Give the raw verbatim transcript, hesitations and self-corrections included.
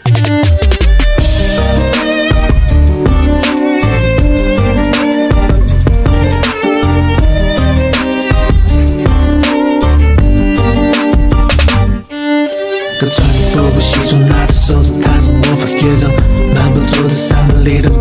个穿衣服不西装，拿着手指弹着魔法乐章，漫步桌子上的里的